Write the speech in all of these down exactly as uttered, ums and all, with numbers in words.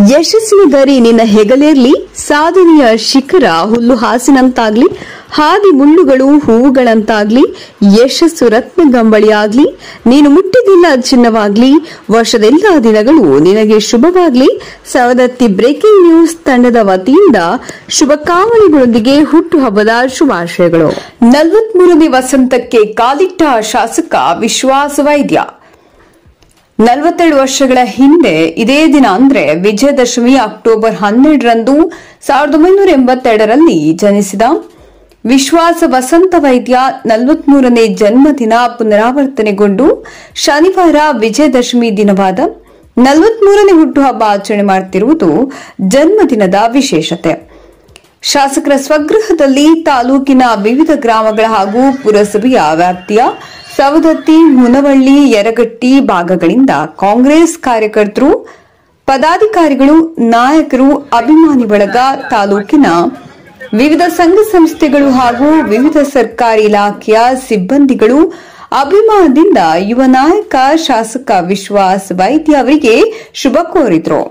ಯಶಸ್ಸಿನ ಗರಿ ನಿನ್ನ ಹೆಗಲೇರ್ಲಿ, ಸಾಧನೆಯ ಶಿಖರ ಹುಲ್ಲು ಹಾಸಿನಂತಾಗ್ಲಿ, ಹಾದಿ ಮುಳ್ಳುಗಳು ಹೂವುಗಳಂತಾಗ್ಲಿ, ಯಶಸ್ಸು ರತ್ನಗಂಬಳಿಯಾಗ್ಲಿ, ನೀನು ಮುಟ್ಟಿದಿಲ್ಲ ಚಿನ್ನವಾಗ್ಲಿ, ವರ್ಷದೆಲ್ಲ ದಿನಗಳು ನಿನಗೆ ಶುಭವಾಗ್ಲಿ. ಸವದತ್ತಿ ಬ್ರೇಕಿಂಗ್ ನ್ಯೂಸ್ ತಂಡದ ವತಿಯಿಂದ ಶುಭಕಾಮನೆಗಳೊಂದಿಗೆ ಹುಟ್ಟುಹಬ್ಬದ ಶುಭಾಶಯಗಳು. ನಲವತ್ಮೂರನೇ ವಸಂತಕ್ಕೆ ಕಾಲಿಟ್ಟ ಶಾಸಕ ವಿಶ್ವಾಸ ವೈದ್ಯ. ನಲವತ್ತೆರಡು ವರ್ಷಗಳ ಹಿಂದೆ ಇದೇ ದಿನ ಅಂದ್ರೆ ವಿಜಯದಶಮಿ ಅಕ್ಟೋಬರ್ ಹನ್ನೆರಡರಂದು ಸಾವಿರದ ಒಂಬೈನೂರ ಎಂಬತ್ತೆರಡರಲ್ಲಿ ಜನಿಸಿದ ವಿಶ್ವಾಸ ವಸಂತ ವೈದ್ಯ ನಲವತ್ಮೂರನೇ ಜನ್ಮದಿನ ಪುನರಾವರ್ತನೆಗೊಂಡು ಶನಿವಾರ ವಿಜಯದಶಮಿ ದಿನವಾದ ನಲವತ್ಮೂರನೇ ಹುಟ್ಟುಹಬ್ಬ ಆಚರಣೆ ಮಾಡುತ್ತಿರುವುದು ಜನ್ಮದಿನದ ವಿಶೇಷತೆ. ಶಾಸಕರ ಸ್ವಗೃಹದಲ್ಲಿ ತಾಲೂಕಿನ ವಿವಿಧ ಗ್ರಾಮಗಳ ಹಾಗೂ ಪುರಸಭೆಯ ವ್ಯಾಪ್ತಿಯ ಸವದತ್ತಿ, ಮುನವಳ್ಳಿ, ಯರಗಟ್ಟಿ ಭಾಗಗಳಿಂದ ಕಾಂಗ್ರೆಸ್ ಕಾರ್ಯಕರ್ತರು, ಪದಾಧಿಕಾರಿಗಳು, ನಾಯಕರು, ಅಭಿಮಾನಿ ಬಳಗ, ತಾಲೂಕಿನ ವಿವಿಧ ಸಂಘ ಸಂಸ್ಥೆಗಳು ಹಾಗೂ ವಿವಿಧ ಸರ್ಕಾರಿ ಇಲಾಖೆಯ ಸಿಬ್ಬಂದಿಗಳು ಅಭಿಮಾನದಿಂದ ಯುವ ನಾಯಕ ಶಾಸಕ ವಿಶ್ವಾಸ ವೈದ್ಯ ಅವರಿಗೆ ಶುಭ ಕೋರಿದ್ರು.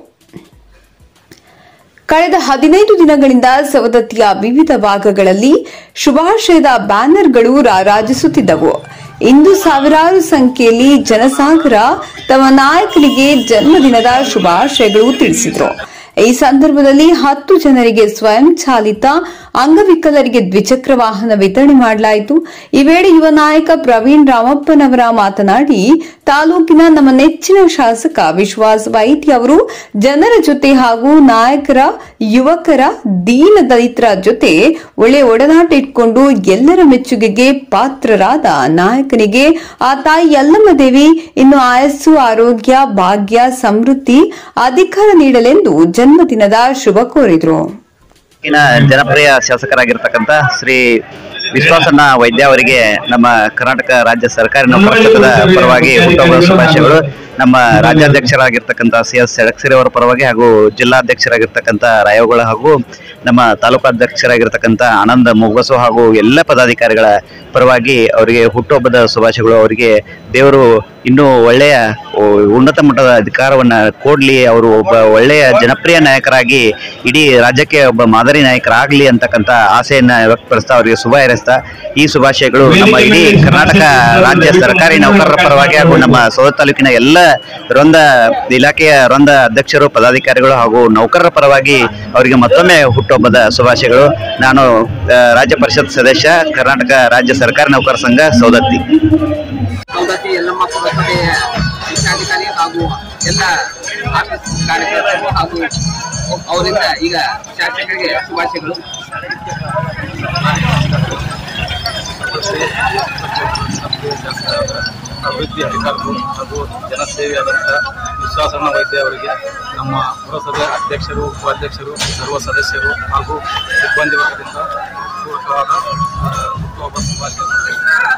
ಕಳೆದ ಹದಿನೈದು ದಿನಗಳಿಂದ ಸವದತ್ತಿಯ ವಿವಿಧ ಭಾಗಗಳಲ್ಲಿ ಶುಭಾಶಯದ ಬ್ಯಾನರ್ಗಳು ರಾರಾಜಿಸುತ್ತಿದ್ದವು. ಇಂದು ಸಾವಿರಾರು ಸಂಖ್ಯೆಯಲ್ಲಿ ಜನಸಾಗರ ತಮ್ಮ ನಾಯಕನಿಗೆ ಜನ್ಮದಿನದ ಶುಭಾಶಯಗಳು ತಿಳಿಸಿದರು. ಈ ಸಂದರ್ಭದಲ್ಲಿ ಹತ್ತು ಜನರಿಗೆ ಸ್ವಯಂ ಚಾಲಿತ ಅಂಗವಿಕಲರಿಗೆ ದ್ವಿಚಕ್ರ ವಾಹನ ವಿತರಣೆ ಮಾಡಲಾಯಿತು. ಈ ವೇಳೆ ಯುವ ನಾಯಕ ಪ್ರವೀಣ್ ರಾಮಪ್ಪನವರ ಮಾತನಾಡಿ, ತಾಲೂಕಿನ ನಮ್ಮ ನೆಚ್ಚಿನ ಶಾಸಕ ವಿಶ್ವಾಸ ವೈದ್ಯ ಅವರು ಜನರ ಜೊತೆ ಹಾಗೂ ನಾಯಕರ, ಯುವಕರ, ದೀನ ದಲಿತರ ಜೊತೆ ಒಳ್ಳೆ ಒಡನಾಟ ಇಟ್ಕೊಂಡು ಎಲ್ಲರ ಮೆಚ್ಚುಗೆಗೆ ಪಾತ್ರರಾದ ನಾಯಕನಿಗೆ ಆ ತಾಯಿ ಯಲ್ಲಮ್ಮ ದೇವಿ ಇನ್ನು ಆಯಸ್ಸು, ಆರೋಗ್ಯ, ಭಾಗ್ಯ, ಸಮೃದ್ಧಿ, ಅಧಿಕಾರ ನೀಡಲೆಂದು ಜನ್ಮದಿನದ ಶುಭ ಕೋರಿದ್ರು. ಜನಪ್ರಿಯ ಶಾಸಕರಾಗಿರ್ತಕ್ಕಂಥ ಶ್ರೀ ವಿಶ್ವಾಸಣ್ಣ ವೈದ್ಯ ಅವರಿಗೆ ನಮ್ಮ ಕರ್ನಾಟಕ ರಾಜ್ಯ ಸರ್ಕಾರಿ ನೌಕರ ಸಂಘದ ಪರವಾಗಿ ಹುಟ್ಟುಹಬ್ಬದ ಶುಭಾಶಯಗಳು. ನಮ್ಮ ರಾಜ್ಯಾಧ್ಯಕ್ಷರಾಗಿರ್ತಕ್ಕಂಥ ಸಿ ಎಸ್ ಸೆಡಕ್ಸಿರಿ ಅವರ ಪರವಾಗಿ ಹಾಗೂ ಜಿಲ್ಲಾಧ್ಯಕ್ಷರಾಗಿರ್ತಕ್ಕಂಥ ರಾಯಗೌಡ ಹಾಗೂ ನಮ್ಮ ತಾಲೂಕಾಧ್ಯಕ್ಷರಾಗಿರ್ತಕ್ಕಂಥ ಆನಂದ ಮೊಗಸು ಹಾಗೂ ಎಲ್ಲ ಪದಾಧಿಕಾರಿಗಳ ಪರವಾಗಿ ಅವರಿಗೆ ಹುಟ್ಟುಹಬ್ಬದ ಶುಭಾಶಯಗಳು. ಅವರಿಗೆ ದೇವರು ಇನ್ನೂ ಒಳ್ಳೆಯ ಉನ್ನತ ಮಟ್ಟದ ಅಧಿಕಾರವನ್ನ ಕೊಡ್ಲಿ, ಅವರು ಒಬ್ಬ ಒಳ್ಳೆಯ ಜನಪ್ರಿಯ ನಾಯಕರಾಗಿ ಇಡೀ ರಾಜ್ಯಕ್ಕೆ ಒಬ್ಬ ಮಾದರಿ ನಾಯಕರಾಗಲಿ ಅಂತಕ್ಕಂಥ ಆಸೆಯನ್ನ ವ್ಯಕ್ತಪಡಿಸ್ತಾ ಅವರಿಗೆ ಶುಭ ಹಾರೈಸ್ತಾ ಈ ಶುಭಾಶಯಗಳು ನಮ್ಮ ಇಡೀ ಕರ್ನಾಟಕ ರಾಜ್ಯ ಸರ್ಕಾರಿ ನೌಕರರ ಪರವಾಗಿ ಹಾಗೂ ನಮ್ಮ ಸವದತ್ತಿ ತಾಲೂಕಿನ ಎಲ್ಲ ವೃಂದ ಇಲಾಖೆಯ ವೃಂದ ಅಧ್ಯಕ್ಷರು, ಪದಾಧಿಕಾರಿಗಳು ಹಾಗೂ ನೌಕರರ ಪರವಾಗಿ ಅವರಿಗೆ ಮತ್ತೊಮ್ಮೆ ಹುಟ್ಟುಹಬ್ಬದ ಶುಭಾಶಯಗಳು. ನಾನು ರಾಜ್ಯ ಪರಿಷತ್ ಸದಸ್ಯ, ಕರ್ನಾಟಕ ರಾಜ್ಯ ಸರ್ಕಾರಿ ನೌಕರ ಸಂಘ, ಸವದತ್ತಿ. ಸವದತ್ತಿ ಯಲ್ಲಮ್ಮ ಪುರಸಭೆಯ ಶಿಕ್ಷಾಧಿಕಾರಿ ಹಾಗೂ ಎಲ್ಲ ಆಫೀಸ್ ಕಾರ್ಯಕರ್ತರು ಹಾಗೂ ಅವರಿಂದ ಈಗ ಶಾಸಕರಿಗೆ ಶುಭಾಶಯಗಳು. ಅಭಿವೃದ್ಧಿ ಅಧಿಕಾರಿಗಳು ಹಾಗೂ ಜನಸೇವೆಯಾದಂಥ ವಿಶ್ವಾಸಣ್ಣ ವೈದ್ಯ ಅವರಿಗೆ ನಮ್ಮ ಪುರಸಭೆ ಅಧ್ಯಕ್ಷರು, ಉಪಾಧ್ಯಕ್ಷರು, ಸರ್ವ ಸದಸ್ಯರು ಹಾಗೂ ಸಿಬ್ಬಂದಿ ವರ್ಗದಿಂದ ಪೂರ್ವಕವಾದ ಹುಟ್ಟುಹಬ್ಬ ಶುಭಾಶಯಗಳು.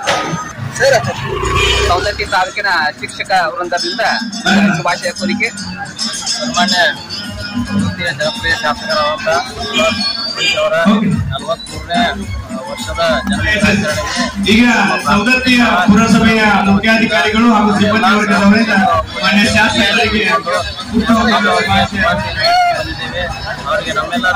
ಸವದತ್ತಿ ತಾಲೂಕಿನ ಶಿಕ್ಷಕ ವೃಂದದಿಂದ ಶುಭಾಶಯ ಕೋರಿಕೆ. ಸನ್ಮಾನ್ಯ ವೃತ್ತಿಯ ಜನಪ್ರಿಯ ಶಾಸಕರಾದಂಥ ಅವರ ನಲವತ್ಮೂರನೇ ವರ್ಷದ ಜನ್ಮದಿನಾಚರಣೆಗೆ ಈಗ ಸವದತ್ತಿಯ ಪುರಸಭೆಯ ಮುಖ್ಯಾಧಿಕಾರಿಗಳು ಹಾಗೂ ಸಿಬ್ಬಂದಿ ವರ್ಗದವರಿಂದ ಮಾನ್ಯ ಶಾಸಕರಿಗೆ ಅವರಿಗೆ ನಮ್ಮೆಲ್ಲರ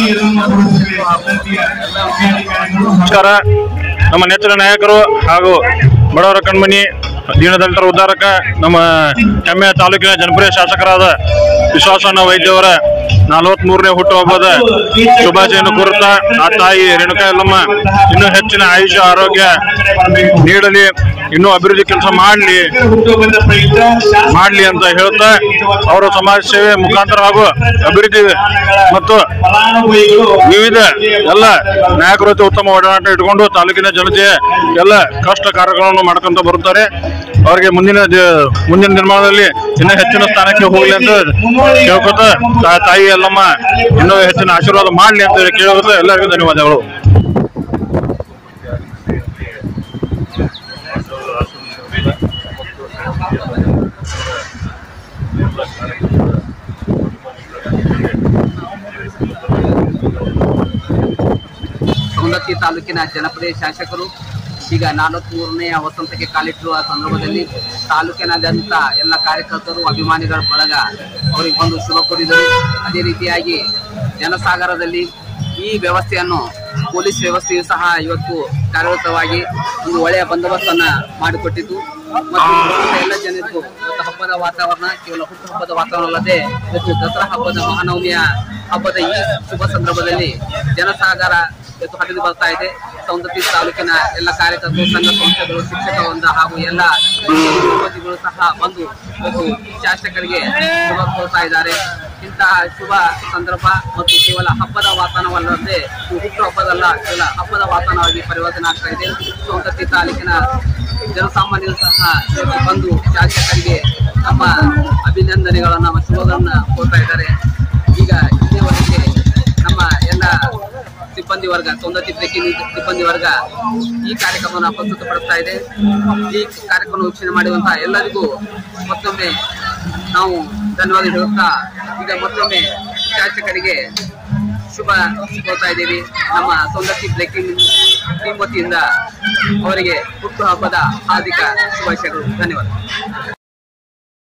ನಮಸ್ಕಾರ. ನಮ್ಮ ನೆಚ್ಚಿನ ನಾಯಕರು ಹಾಗೂ ಬಡವರ ಕಣ್ಮಣಿ, ದೀನದಲಿತರ ಉದ್ಧಾರಕ, ನಮ್ಮ ಹೆಮ್ಮೆಯ ತಾಲೂಕಿನ ಜನಪ್ರಿಯ ಶಾಸಕರಾದ ವಿಶ್ವಾಸಣ್ಣ ವೈದ್ಯವರ ನಲವತ್ತ್ ಮೂರನೇ ಹುಟ್ಟುಹಬ್ಬದ ಶುಭಾಶಯನ್ನು ಕೋರುತ್ತಾ ಆ ತಾಯಿ ರೇಣುಕಾ ಯಲ್ಲಮ್ಮ ಇನ್ನೂ ಹೆಚ್ಚಿನ ಆಯುಷ್ಯ, ಆರೋಗ್ಯ ನೀಡಲಿ, ಇನ್ನೂ ಅಭಿವೃದ್ಧಿ ಕೆಲಸ ಮಾಡಲಿ ಮಾಡಲಿ ಅಂತ ಹೇಳ್ತಾ ಅವರು ಸಮಾಜ ಸೇವೆ ಮುಖಾಂತರ ಹಾಗೂ ಅಭಿವೃದ್ಧಿ ಮತ್ತು ವಿವಿಧ ಎಲ್ಲ ನಾಯಕರ ಜೊತೆ ಉತ್ತಮ ಒಡನಾಟ ಇಟ್ಕೊಂಡು ತಾಲೂಕಿನ ಜನತೆಯ ಎಲ್ಲ ಕಷ್ಟ ಕಾರ್ಯಗಳನ್ನು ಮಾಡ್ಕೊಂತ ಬರುತ್ತಾರೆ. ಅವರಿಗೆ ಮುಂದಿನ ಮುಂದಿನ ನಿರ್ಮಾಣದಲ್ಲಿ ಇನ್ನೂ ಹೆಚ್ಚಿನ ಸ್ಥಾನಕ್ಕೆ ಹೋಗ್ಲಿ ಅಂತ ಕೇಳ್ಕೊತ ತಾಯಿ ಯಲ್ಲಮ್ಮ ಇನ್ನೂ ಹೆಚ್ಚಿನ ಆಶೀರ್ವಾದ ಮಾಡಲಿ ಅಂತ ಕೇಳೋದು. ಎಲ್ಲರಿಗೂ ಧನ್ಯವಾದಗಳು. ಸವದತ್ತಿ ತಾಲೂಕಿನ ಜನಪ್ರಿಯ ಶಾಸಕರು ಈಗ ನಲವತ್ಮೂರನೆಯ ವಸಂತಕ್ಕೆ ಕಾಲಿಟ್ಟಿರುವ ಸಂದರ್ಭದಲ್ಲಿ ತಾಲೂಕಿನಾದ್ಯಂತ ಎಲ್ಲ ಕಾರ್ಯಕರ್ತರು ಅಭಿಮಾನಿಗಳ ಬಳಗ ಅವರಿಗೆ ಬಂದು ಶುಭ ಕೋರಿದರು. ಅದೇ ರೀತಿಯಾಗಿ ಜನಸಾಗರದಲ್ಲಿ ಈ ವ್ಯವಸ್ಥೆಯನ್ನು ಪೊಲೀಸ್ ವ್ಯವಸ್ಥೆಯು ಸಹ ಇವತ್ತು ಕಾರ್ಯರತವಾಗಿ ಒಂದು ಒಳ್ಳೆಯ ಬಂದೋಬಸ್ತನ್ನ ಮಾಡಿಕೊಟ್ಟಿದ್ದು ಮತ್ತು ಎಲ್ಲ ಜನರಿಗೂ ಇವತ್ತು ಹಬ್ಬದ ವಾತಾವರಣ ಕೇವಲ ಹುಟ್ಟು ಹಬ್ಬದ ವಾತಾವರಣ ಅಲ್ಲದೆ ಇವತ್ತು ದಸರಾ ಹಬ್ಬದ ಮಹಾನವಮಿಯ ಹಬ್ಬದ ಈ ಶುಭ ಸಂದರ್ಭದಲ್ಲಿ ಜನಸಾಗರ ಇವತ್ತು ಹರಿದು ಬರ್ತಾ ಇದೆ. ಸೌಂದರ್ಯ ತಾಲೂಕಿನ ಎಲ್ಲ ಕಾರ್ಯಕರ್ತರು, ಸಂಘ ಸಂಸ್ಥೆಗಳು, ಶಿಕ್ಷಕ ವೃಂದ ಹಾಗೂ ಎಲ್ಲ ಯುವತಿಗಳು ಸಹ ಬಂದು ಇವತ್ತು ಶಾಸಕರಿಗೆ ಶುಭ ಕೋರ್ತಾ ಇದ್ದಾರೆ. ಇಂತಹ ಶುಭ ಸಂದರ್ಭ ಮತ್ತು ಕೇವಲ ಹಬ್ಬದ ವಾತಾವರಣವಲ್ಲದೆ ಹುಟ್ಟು ಹಬ್ಬದಲ್ಲ, ಕೇವಲ ಹಬ್ಬದ ವಾತಾವರಣವಾಗಿ ಪರಿವರ್ತನೆ ಆಗ್ತಾ ಇದೆ. ಸೌಂದರ್ಯ ತಾಲೂಕಿನ ಜನಸಾಮಾನ್ಯರು ಸಹ ಬಂದು ಶಾಸಕರಿಗೆ ನಮ್ಮ ಅಭಿನಂದನೆಗಳನ್ನ ನಮ್ಮ ಶುಭಗಳನ್ನ ಕೋರ್ತಾ ಇದ್ದಾರೆ. ಈಗ ಇಲ್ಲಿಯವರೆಗೆ ನಮ್ಮ ಎಲ್ಲ ಸಿಬ್ಬಂದಿ ವರ್ಗ, ಸೌಂದರ್ಯ ಬ್ರೇಕಿಂಗ್ ಸಿಬ್ಬಂದಿ ವರ್ಗ ಈ ಕಾರ್ಯಕ್ರಮವನ್ನು ಪ್ರಸ್ತುತಪಡಿಸ್ತಾ ಇದೆ. ಈ ಕಾರ್ಯಕ್ರಮ ವೀಕ್ಷಣೆ ಮಾಡಿರುವಂತಹ ಎಲ್ಲರಿಗೂ ಮತ್ತೊಮ್ಮೆ ನಾವು ಧನ್ಯವಾದ ಹೇಳುತ್ತಾ ಈಗ ಮತ್ತೊಮ್ಮೆ ಶಾಸಕರಿಗೆ ಶುಭ ಕೋರ್ತಾ ಇದ್ದೀವಿ. ನಮ್ಮ ಸೌಂದರ್ಯ ಬ್ರೇಕಿಂಗ್ ಟೀಮ್ ವತಿಯಿಂದ ಅವರಿಗೆ ಹುಟ್ಟುಹಬ್ಬದ ಹಾರ್ದಿಕ ಶುಭಾಶಯಗಳು. ಧನ್ಯವಾದ.